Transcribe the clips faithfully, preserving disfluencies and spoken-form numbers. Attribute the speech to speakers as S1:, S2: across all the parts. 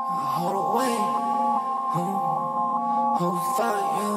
S1: Hold away, hold fire,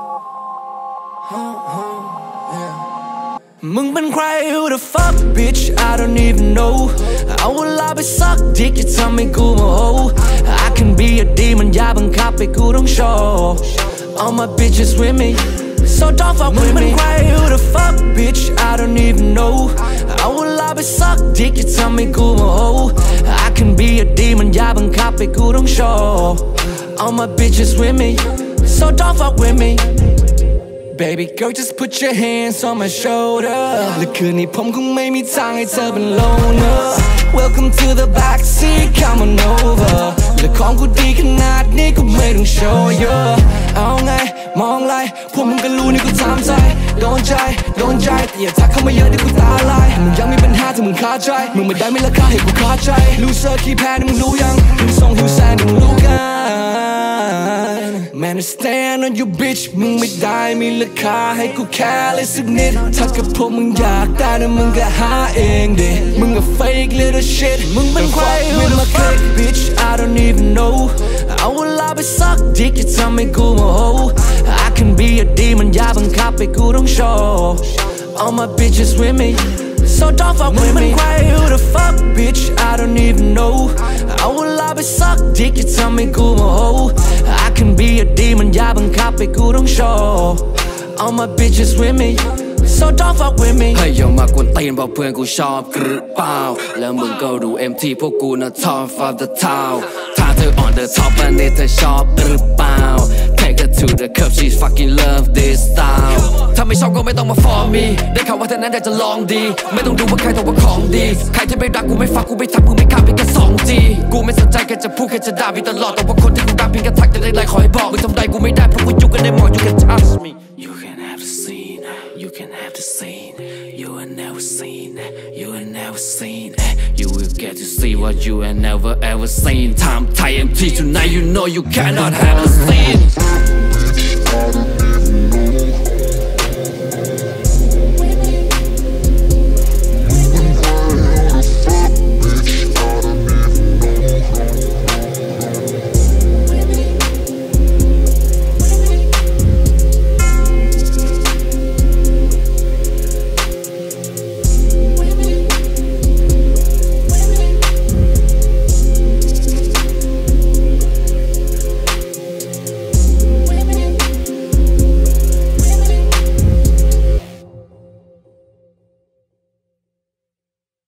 S1: yeah. มึงเป็นใคร who the fuck bitch I don't even know เอาเวลาไปซักดิกอย่าทำให้กูโมโห I can be a demon อย่าบังคับให้กูต้องโชว์ All my bitches with me so don't fuck with me มึงเป็นใคร who the fuck bitch I don't even know เอาเวลาไปซักดิกอย่าทำให้กูโมโห I can be a demon อย่าบังคับให้กูต้องโชว์ All my bitches with me so don't fuck with me Baby girl just put your hands on my shoulder และคืนนี้ผมคงไม่มีทางให้เธอเป็น loner Welcome to the backseat come on over และของกูดีขนาดนี้ก็ไม่ต้องโชว์เยอะเอาไงมองไรพวกมึงก็รู้นี่กูทำใจโดนใจโดนใจแต่อย่าทักเข้ามาเยอะเดี๋ยวกูตาลายมึงยังมีปัญหาถ้ามึงคาใจมึงไม่ได้ไม่ราคาให้กูคาใจ loser ขี้แพ้นี่มึงรู้ยังมึงส่งหิวแสนนี่มึงรู้กัน Man I stand on you bitch มึงไม่ได้มีราคาให้กูแค่เลยสักนิดถ้ากับพวกมึงอยากได้นะมึงก็หาเองดิมึงก็ fake little shit มึงเป็นใคร who the fuck bitch I don't even know เอาเวลาไปซักดิกอย่าทำให้กูโมโห I can be a demon อย่าบังคับให้กูต้องโชว์ All my bitches with me so don't fuck with me มึงเป็นใคร who the fuck bitch I don't even know เอาเวลาไปซักดิกอย่าทำให้กูโมโห I can be a demon อย่าบังคับให้กูต้องโชว์ All my bitches with me so don't fuck with me ให้อย่ามากวนตีนบอกเพื่อนกูชอบหรือเปล่าแล้วมึงก็ดู เอ็ม ที พวกกูน่ะ top of the town ถ้าเธอ on the top อันนี้เธอชอบหรือเปล่า Take her to the club she fucking love this style ถ้าไม่ชอบก็ไม่ต้องมา for me ได้ข่าวว่าเธอนั้นอยากจะลองดีไม่ต้องดูว่าใครแต่ว่าของดีใครที่ไม่รักกูไม่ฟังกูไม่ทักมึงไม่ข้ามเพียงแค่สองจีกูไม่สนใจแค่จะพูดแค่จะด่าพี่ตลอดแต่ว่าคนที่กูรักเพียงแค่ทักแต่ได้ไรขอให้บอกมึงทำได้กูไม่ได้เพราะกูอยู่กันในหมอ You can touch me You can have the scene You can have the scene You ain't never seen You ain't never seen You will get to see what you ain't never ever seen Time Thai เอ็ม ที tonight You know you cannot have the scene